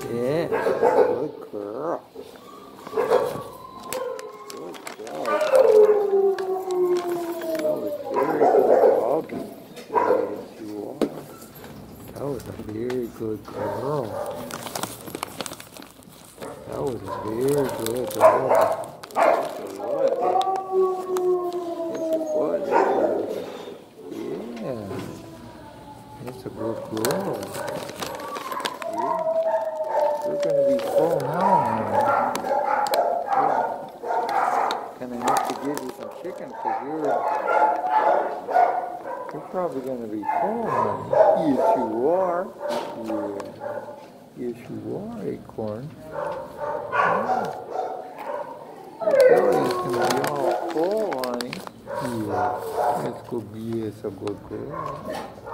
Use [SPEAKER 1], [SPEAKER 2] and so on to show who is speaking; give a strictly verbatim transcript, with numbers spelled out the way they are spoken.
[SPEAKER 1] Yeah, good girl. Good dog. That was very good doggy. Yes, you are. That was a very good girl. That was a very good dog. Yes, it was. Yes, it was. Yeah. It's a good girl. Yeah. You're gonna be full now, honey. Yeah. Gonna have to give you some chicken because you're you're probably gonna be full, honey. Yes, you are. Yeah. Yes, you are, Acorn. Yeah. Your belly's gonna be all full, honey. Yeah. That's good. Yes, a good girl.